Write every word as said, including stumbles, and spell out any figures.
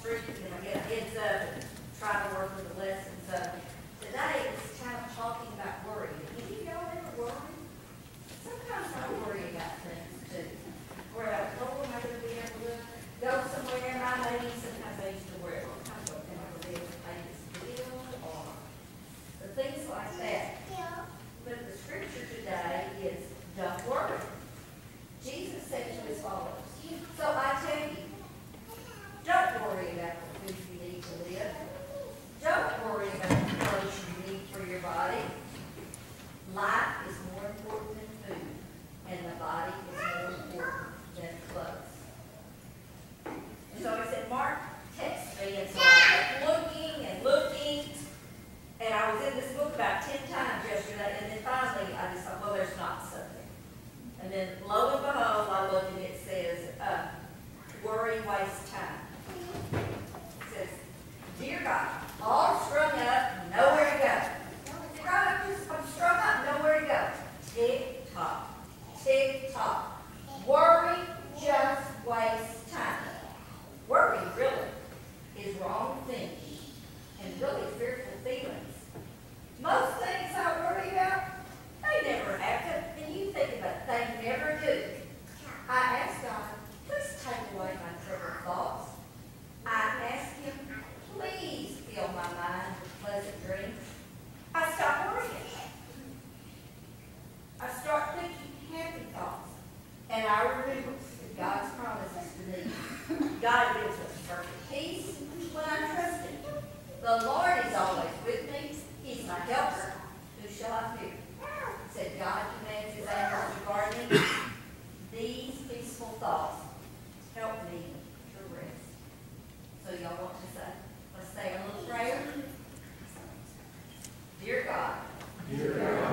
scriptures and I get a heads up and try to work with the lesson. So today it's kind of talking about worry. Any of y'all ever worry? Sometimes I worry about things too. Where I, oh, am I going to be able to go somewhere? My maybe sometimes I used to worry, what kind of am I going to be able to pay this bill or the things like that. But the scripture today is don't worry. Jesus said to his followers. So I tell you, don't worry about the food you need to live. Don't worry about the clothes you need for your body. Life is more important than food, and the body is more important than clothes. And so I said, Mark texted me, and so I kept looking and looking, and I was in this book about ten times yesterday, and then finally I just thought, well, there's not something. And then lo and behold, I look and it says, uh, worry wastes time. It says, dear God, all strung up, nowhere to go. Dear God, I'm just I'm strung up, nowhere to go. Tick tock, tick tock. Worry just wastes time. Worry really is wrong thinking and really fearful feelings. Most things I worry about, they never happen, and you think about it, they never do. I ask God, please take away my troubled thoughts. I ask him, please fill my mind with pleasant dreams. I stop worrying. I start thinking happy thoughts. And I remember God's promises to me. God gives us perfect peace when I trust him. The Lord is always with me. He's my helper. Who shall I fear? Said God commands his angels to guard me. These peaceful thoughts help me to rest. So y'all want to say, let's say a little prayer. Dear God, Dear God,